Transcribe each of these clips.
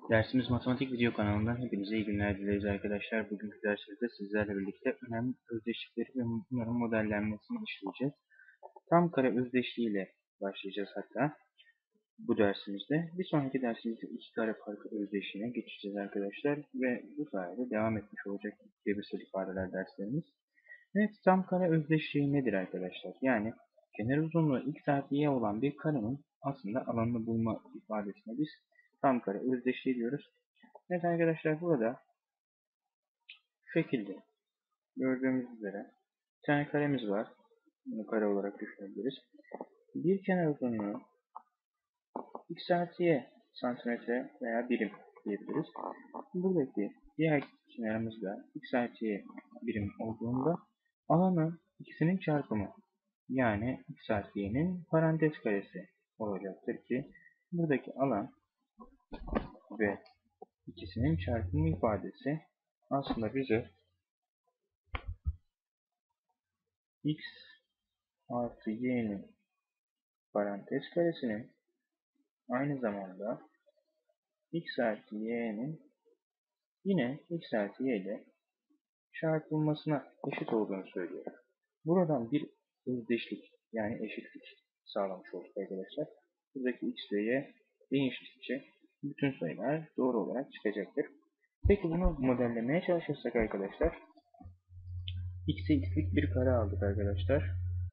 Dersimiz Matematik Video kanalından hepinize iyi günler dileriz arkadaşlar. Bugünkü dersimizde sizlerle birlikte önemli özdeşlikleri ve bunların modellenmesini işleyeceğiz. Tam kare özdeşliği ile başlayacağız hatta bu dersimizde. Bir sonraki dersimizde iki kare farkı özdeşliğine geçeceğiz arkadaşlar. Ve bu sayede devam etmiş olacak cebirsel ifadeler derslerimiz. Evet, tam kare özdeşliği nedir arkadaşlar? Yani kenar uzunluğu x artı y olan bir karenin aslında alanını bulma ifadesine biz tam kare özdeşliği diyoruz. Evet arkadaşlar, burada şu şekilde gördüğümüz üzere bir tane karemiz var. Bunu kare olarak düşünebiliriz. Bir kenar uzunluğu x artı y santimetre veya birim diyebiliriz. Buradaki diğer kenarımız da x artı y birim olduğunda alanı ikisinin çarpımı, yani x artı y'nin parantez karesi olacaktır ki buradaki alan ve ikisinin çarpımı ifadesi aslında bize x artı y'nin parantez karesinin aynı zamanda x artı y'nin yine x artı y ile çarpılmasına eşit olduğunu söylüyor. Buradan bir özdeşlik, yani eşitlik sağlamış olduk arkadaşlar. Buradaki x ve y değiştikçe bütün sayılar doğru olarak çıkacaktır. Peki bunu modellemeye çalışırsak arkadaşlar, x'e x'lik bir kare aldık arkadaşlar.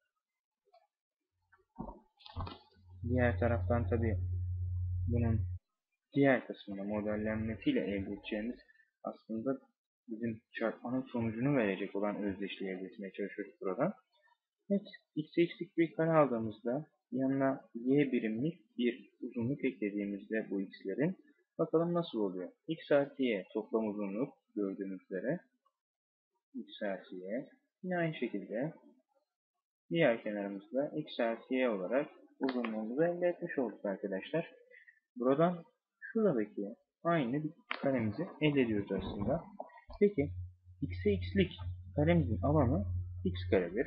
Diğer taraftan tabi bunun diğer kısmında modellenmesiyle elde edeceğimiz aslında bizim çarpmanın sonucunu verecek olan özdeşliği elde etmeye çalışıyoruz buradan. Evet, x'e x'lik bir kare aldığımızda yanına y birimlik bir uzunluk eklediğimizde bu x'lerin bakalım nasıl oluyor. X artı y toplam uzunluk gördüğünüz üzere x artı y. Yine aynı şekilde diğer kenarımızda x artı y olarak uzunluğumuzu elde etmiş olduk arkadaşlar. Buradan şuradaki aynı bir karemizi elde ediyoruz aslında. Peki x'e x'lik karemizin alanı x karedir.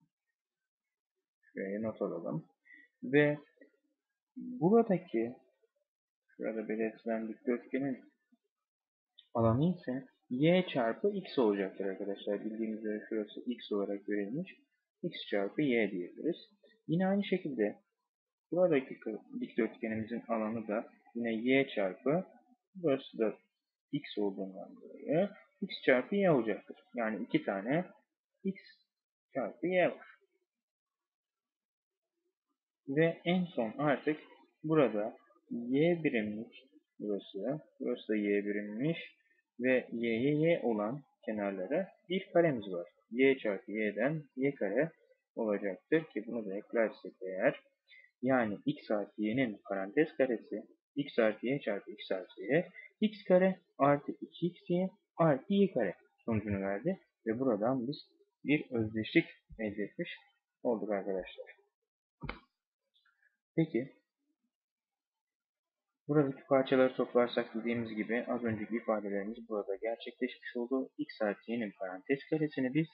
Şuraya not alalım. Ve buradaki şurada belirtilen dikdörtgenin alanı ise y çarpı x olacaktır arkadaşlar. Bildiğimiz üzere şurası x olarak verilmiş. X çarpı y diyebiliriz. Yine aynı şekilde buradaki dikdörtgenimizin alanı da yine y çarpı, burası da x olduğundan dolayı x çarpı y olacaktır. Yani iki tane x çarpı y var. Ve en son artık burada y birimlik burası da y birimmiş ve y olan kenarlara bir karemiz var. Y çarpı y'den y kare olacaktır ki bunu da eklersek eğer, yani x artı y'nin parantez karesi x artı y çarpı x artı y, x kare artı 2xy artı y kare sonucunu verdi ve buradan biz bir özdeşlik elde etmiş olduk arkadaşlar. Peki buradaki parçaları toplarsak dediğimiz gibi az önceki ifadelerimiz burada gerçekleşmiş oldu. X artı y'nin parantez karesini biz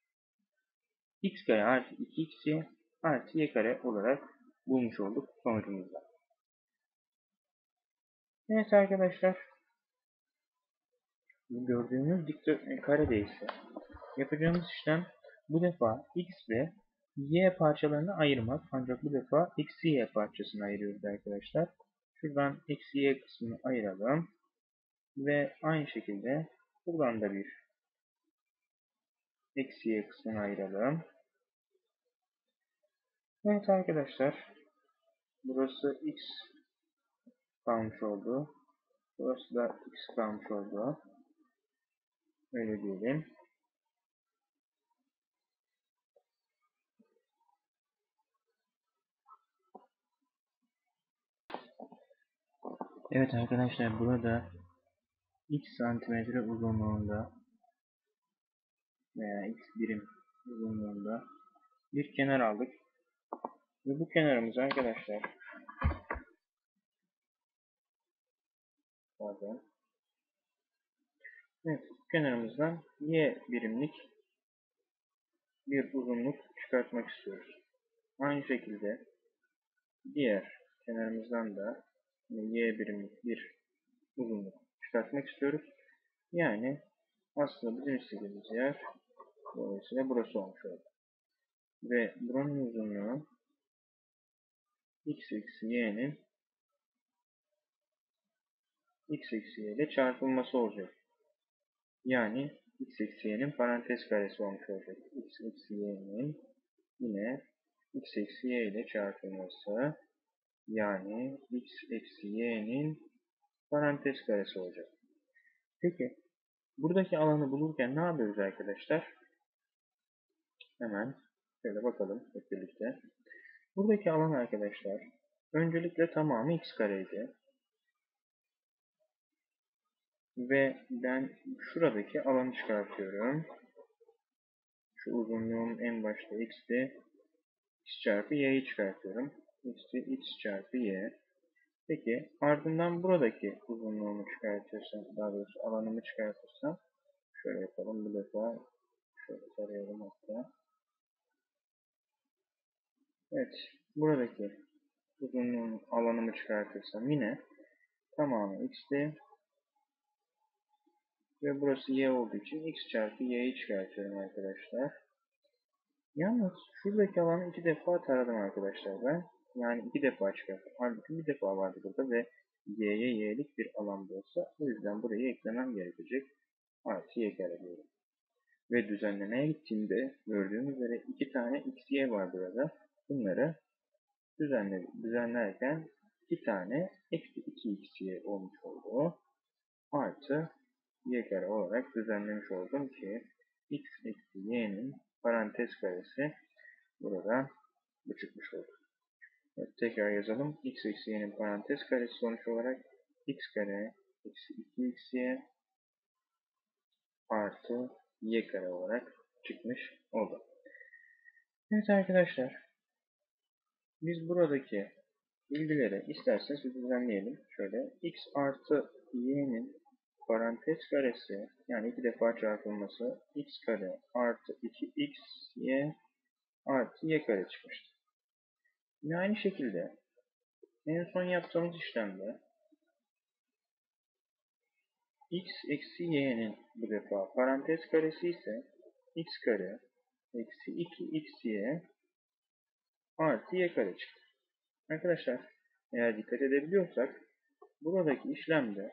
x kare artı 2xy artı y kare olarak bulmuş olduk sonucumuzda. Evet arkadaşlar, gördüğünüz karede ise yapacağımız işlem bu defa x ve y parçalarını ayırmak. Ancak bu defa eksi y parçasını ayırıyoruz arkadaşlar. Şuradan eksi y kısmını ayıralım. Ve aynı şekilde buradan da bir eksi y kısmını ayıralım. Evet arkadaşlar, burası x kalmış oldu. Burası da x kalmış oldu. Öyle diyelim. Evet arkadaşlar, burada x santimetre uzunluğunda veya x birim uzunluğunda bir kenar aldık. Ve bu kenarımız arkadaşlar, pardon. Evet, bu kenarımızdan y birimlik bir uzunluk çıkartmak istiyoruz. Aynı şekilde diğer kenarımızdan da y birimlik bir uzunluk çıkartmak istiyoruz. Yani aslında bizim istediğimiz yer dolayısıyla burası olmuş oldu. Ve buranın uzunluğu x eksi y'nin x eksi y ile çarpılması olacak. Yani x eksi y'nin parantez karesi olmuş olacak. X eksi y'nin yine x eksi y ile çarpılması, yani x eksi y'nin parantez karesi olacak. Peki buradaki alanı bulurken ne yapıyoruz arkadaşlar? Hemen şöyle bakalım hep birlikte. Buradaki alan arkadaşlar öncelikle tamamı x kareydi. Ve ben şuradaki alanı çıkartıyorum. Şu uzunluğum en başta x'ti. X çarpı y'yi çıkartıyorum. X'ti x çarpı y. Peki ardından buradaki uzunluğumu çıkartırsam, daha doğrusu alanımı çıkartırsam, şöyle yapalım bu defa. Şöyle tarayalım hatta. Evet, buradaki uzunluğun alanımı çıkartırsam yine tamamı x'ti. Ve burası y olduğu için x çarpı y'yi çıkartıyorum arkadaşlar. Yalnız şuradaki alanı iki defa taradım arkadaşlar ben. Yani iki defa çıkarttım. Halbuki bir defa vardı burada ve y'ye y'lik bir alan olsa, o yüzden burayı eklemem gerekecek. Artı y kare diyorum. Ve düzenlemeye gittiğimde gördüğünüz üzere iki tane x, y var burada. Bunları düzenlerken iki tane eksi 2xy olmuş oldu. Artı y kare olarak düzenlemiş oldum ki x eksi y'nin parantez karesi burada bu çıkmış oldu. Evet, tekrar yazalım. X eksi y'nin parantez karesi sonuç olarak x kare eksi 2xy artı y kare olarak çıkmış oldu. Evet arkadaşlar, biz buradaki bilgileri isterseniz bir düzenleyelim. Şöyle x artı y'nin parantez karesi, yani iki defa çarpılması, x kare artı 2xy artı y kare çıkmıştı. Yine aynı şekilde en son yaptığımız işlemde x eksi y'nin bu defa parantez karesi ise x kare eksi 2xy artı y kare çıktı. Arkadaşlar, eğer dikkat edebiliyorsak buradaki işlemde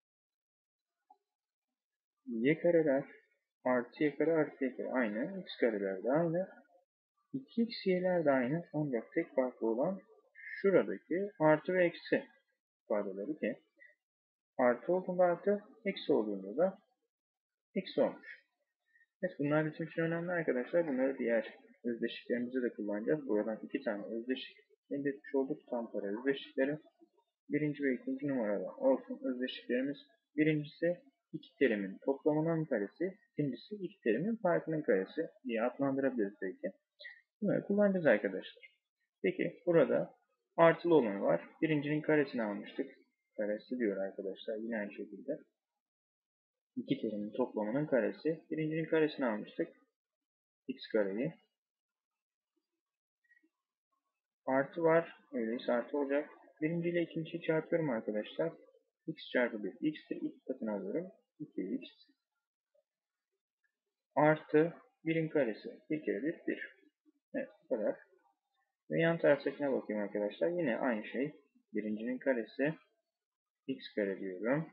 y kareler artı y kare artı y kare aynı, x kareler de aynı, 2xy'ler de aynı, ancak tek farklı olan şuradaki artı ve eksi ifadeleri ki artı olduğunda artı, eksi olduğunda da eksi olmuş. Evet, bunlar bizim için önemli arkadaşlar. Bunları diğer özdeşliklerimizde de kullanacağız. Buradan iki tane özdeşlik elde etmiş olduk. Tam para özdeşlikleri. Birinci ve ikinci numarada olsun özdeşliklerimiz. Birincisi iki terimin toplamının karesi. İkincisi iki terimin farkının karesi diye adlandırabiliriz belki. Bunları kullanacağız arkadaşlar. Peki burada artılı olanı var. Birincinin karesini almıştık. Karesi diyor arkadaşlar. Yine aynı şekilde. İki terimin toplamının karesi. Birincinin karesini almıştık. X kareyi. Artı var. Öyleyse artı olacak. Birinci ile ikinciyi çarpıyorum arkadaşlar. X çarpı 1. X'tir. İlk katını alıyorum. 2x. Artı 1'in karesi. 1 kere 1, 1. Evet, bu kadar. Ve yan taraftakine bakayım arkadaşlar. Yine aynı şey. Birincinin karesi. X kare diyorum.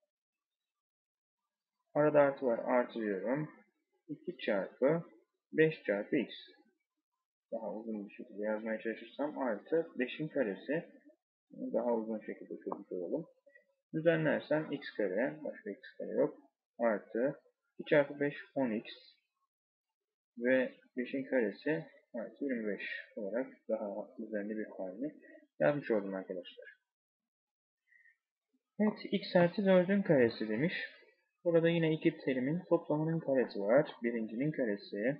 Arada artı var. Artı diyorum. 2 çarpı 5 çarpı x. Daha uzun bir şekilde yazmaya çalışırsam artı 5'in karesi. Daha uzun şekilde çözmüş olalım. Düzenlersem x kare, başka x kare yok. Artı 2 çarpı 5 10x ve 5'in karesi artı 25 olarak daha düzenli bir halini yazmış oldum arkadaşlar. Evet, x artı 4'ün karesi demiş. Burada yine iki terimin toplamının karesi var. Birincinin karesi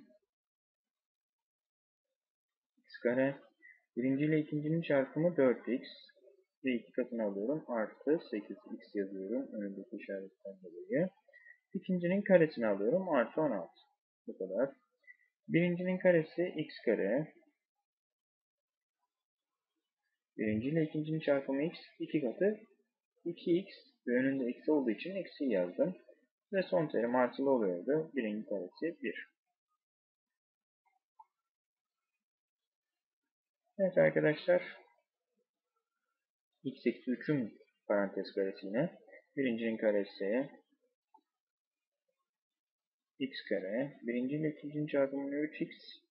x kare. Birinci ile ikincinin çarpımı 4x. Ve iki katını alıyorum. Artı 8x yazıyorum. Önündeki işaretten dolayı. İkincinin karesini alıyorum. Artı 16. Bu kadar. Birincinin karesi x kare. Birinci ile ikincinin çarpımı x. İki katı 2x ve önünde eksi olduğu için eksi yazdım. Ve son terim artılı oluyordu. 1'in karesi 1. Evet arkadaşlar. X eksi 3'ün parantez karesi yine. Birincinin karesi x kare. Birinci ile ikincinin çarpımını 3x.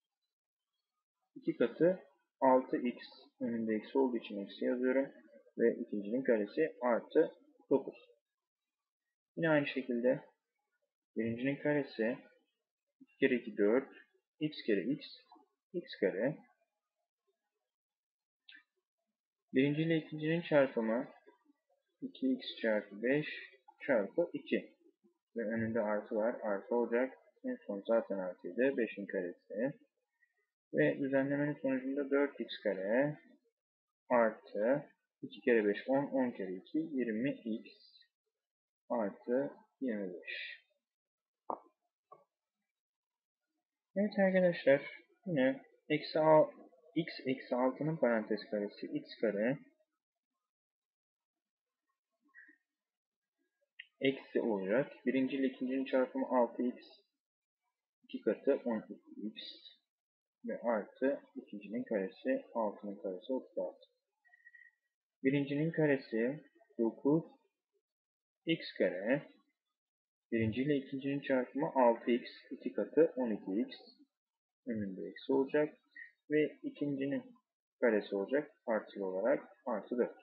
2 katı 6x. Önünde eksi olduğu için eksi yazıyorum. Ve ikincinin karesi artı 9. Yine aynı şekilde birincinin karesi 2 kere 2 4. X kere x. X kare. Birinci ile ikincinin çarpımı 2x çarpı 5 çarpı 2. Ve önünde artı var. Artı olacak. En son zaten artıydı. 5'in karesi. Ve düzenlemenin sonucunda 4x kare artı 2 kere 5 10. 10 kere 2 20x artı 25. Evet arkadaşlar. Yine x eksi 6'nın parantez karesi x kare eksi olacak. Birinci ile ikincinin çarpımı 6x. 2 katı 12x. Ve artı ikincinin karesi 6'nın karesi 36. Birincinin karesi 9 x kare. Birinci ile ikincinin çarpımı 6x. 2 katı 12x. Önünde eksi olacak. Ve ikincinin karesi olacak. Artılı olarak artı 4.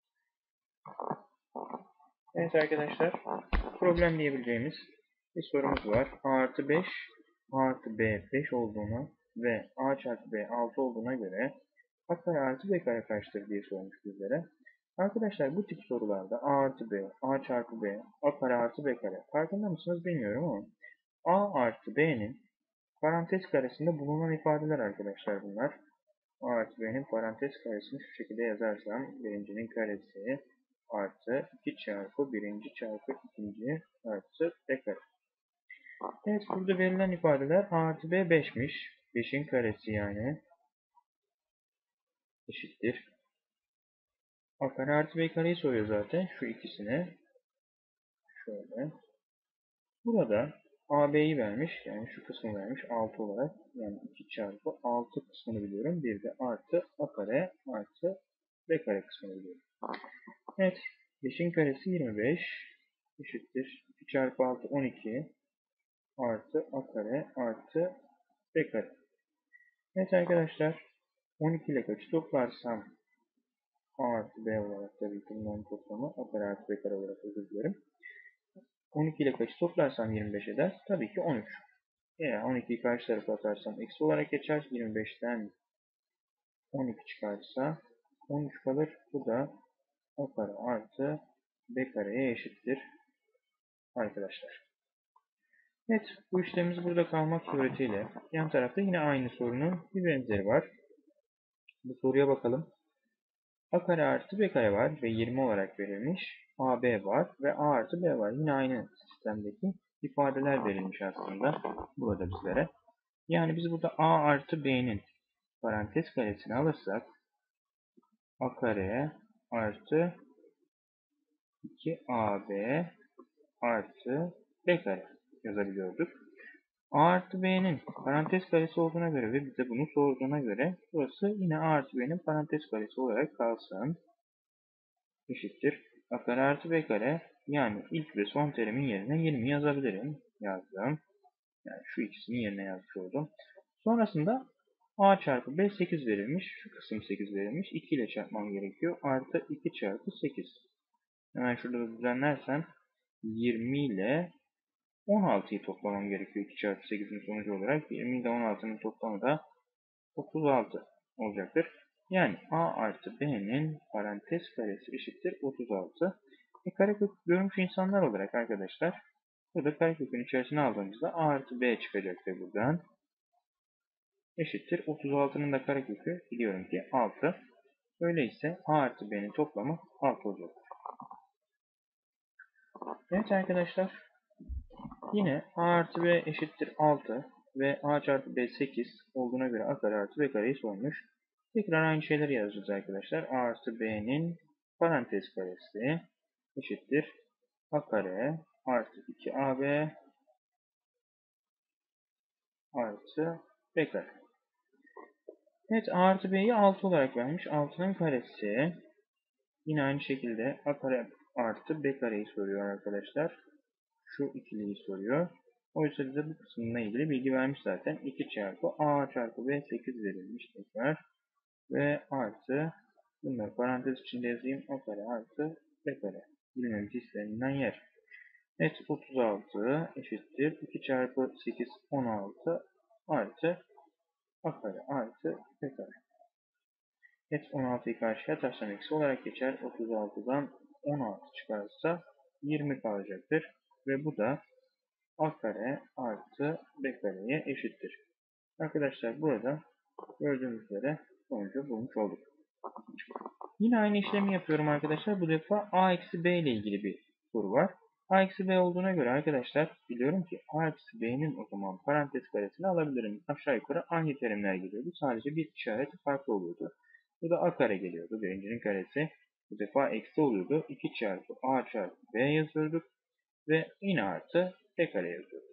Evet arkadaşlar. Problem diyebileceğimiz bir sorumuz var. A artı 5 A artı B 5 olduğunu ve A çarpı B 6 olduğuna göre A kare artı B kare kaçtır diye sormuş bizlere. Arkadaşlar bu tip sorularda A artı B, A çarpı B, A kare artı B kare farkında mısınız bilmiyorum ama A artı B'nin parantez karesinde bulunan ifadeler arkadaşlar bunlar. A artı B'nin parantez karesini şu şekilde yazarsam birincinin karesi artı 2 çarpı birinci çarpı ikinci artı B kare. Evet burada verilen ifadeler A artı B 5'miş. 5'in karesi yani eşittir. A kare artı B kareyi soruyor zaten şu ikisine. Şöyle. Burada AB'yi vermiş. Yani şu kısmı vermiş 6 olarak. Yani 2 çarpı 6 kısmını biliyorum. Bir de artı A kare artı B kare kısmını biliyorum. Evet. 5'in karesi 25 eşittir. 2 çarpı 6 12 artı A kare artı B kare. Evet arkadaşlar. 12 ile kaçı toplarsam A artı B olarak tabii ki bunların toplamı A kare artı B kare olarak özür dilerim. 12 ile kaçı toplarsam 25 eder. Tabii ki 13. Eğer 12'yi karşı tarafa atarsam eksi olarak geçer. 25'ten 12 çıkarsa 13 kalır. Bu da A kare artı B kareye eşittir arkadaşlar. Evet bu işlemimiz burada kalmak suretiyle yan tarafta yine aynı sorunun bir benzeri var. Bu soruya bakalım. A kare artı B kare var ve 20 olarak verilmiş. AB var ve A artı B var. Yine aynı sistemdeki ifadeler verilmiş aslında burada bizlere. Yani biz burada A artı B'nin parantez karesini alırsak A kare artı 2AB artı B kare yazabiliyorduk. A artı B'nin parantez karesi olduğuna göre ve bize bunu sorduğuna göre burası yine A artı B'nin parantez karesi olarak kalsın. Eşittir. A kare artı B kare yani ilk ve son terimin yerine 20 yazabilirim. Yazdım. Yani şu ikisinin yerine yazmış oldum. Sonrasında A çarpı B 8 verilmiş. Şu kısım 8 verilmiş. 2 ile çarpmam gerekiyor. Artı 2 çarpı 8. Hemen şurada da düzenlersem 20 ile 16'yı toplamam gerekiyor. 2 çarpı 8'in sonucu olarak 20 ile 16'nın toplamı da 36 olacaktır. Yani A artı B'nin parantez karesi eşittir 36. Karekök görmüş insanlar olarak arkadaşlar burada karekökün içerisine aldığımızda A artı B çıkacaktır buradan. Eşittir 36'nın da karekökü biliyorum ki 6. Öyleyse A artı B'nin toplamı 6 olacaktır. Evet arkadaşlar yine A artı B eşittir 6 ve A çarpı B 8 olduğuna göre A kare artı B kareyi sormuş. Tekrar aynı şeyleri yazacağız arkadaşlar. A artı B'nin parantez karesi eşittir a kare artı 2ab artı b kare. Evet, a artı b'yi 6 olarak vermiş. 6'nın karesi. Yine aynı şekilde a kare artı b kareyi soruyor arkadaşlar. Şu ikiliyi soruyor. Oysa bize bu kısmına ilgili bilgi vermiş zaten. 2 çarpı a çarpı b 8 verilmiş tekrar. Ve artı, bunları parantez içinde yazayım. A kare artı b kare. Bilinmemiş istenilen yer. Evet, 36 eşittir 2 çarpı 8 16 artı a kare artı b kare. Evet, 16'yı karşıya taşlam eksi olarak geçer. 36'dan 16 çıkarsa 20 kalacaktır. Ve bu da a kare artı b kareye eşittir. Arkadaşlar burada gördüğünüz üzere sonucu bulmuş olduk. Yine aynı işlemi yapıyorum arkadaşlar. Bu defa a eksi b ile ilgili bir soru var. A eksi b olduğuna göre arkadaşlar biliyorum ki a eksi b'nin o zaman parantez karesini alabilirim. Aşağı yukarı aynı terimler geliyordu. Sadece bir işareti farklı oluyordu. Bu da a kare geliyordu. Birincinin karesi bu defa eksi oluyordu. 2 çarpı a çarpı b yazıyorduk. Ve yine artı b kare yazıyorduk.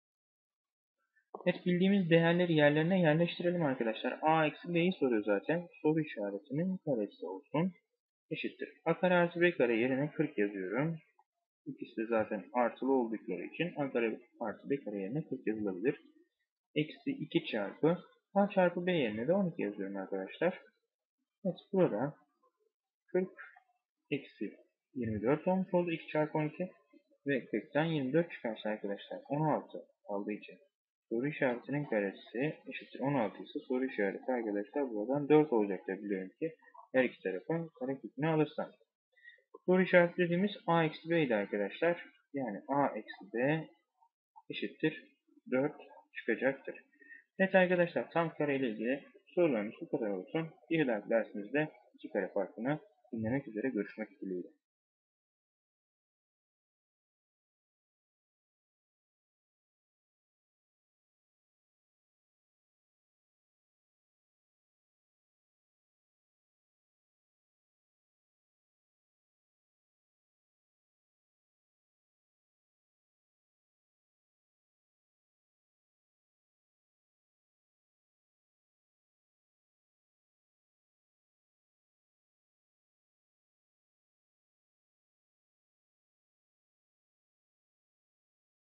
Evet, bildiğimiz değerleri yerlerine yerleştirelim arkadaşlar. A eksi b'yi soruyor zaten. Soru işaretinin karesi olsun. Eşittir. A kare artı b kare yerine 40 yazıyorum. İkisi de zaten artılı oldukları için a kare artı b kare yerine 40 yazılabilir. Eksi 2 çarpı a çarpı b yerine de 12 yazıyorum arkadaşlar. Evet, burada 40 eksi 24 olmuş oldu. 2 çarpı 12 ve 40'tan 24 çıkarsa arkadaşlar 16 aldığı için soru işaretinin karesi eşittir 16 ise soru işareti arkadaşlar buradan 4 olacaktır, biliyorum ki her iki tarafın karekökünü alırsam. Soru işareti dediğimiz a eksi b idi arkadaşlar. Yani a eksi b eşittir 4 çıkacaktır. Evet arkadaşlar, tam kare ile ilgili sorularımız bu kadar olsun. Bir dahaki dersimizde iki kare farkını dinlemek üzere, görüşmek dileğiyle.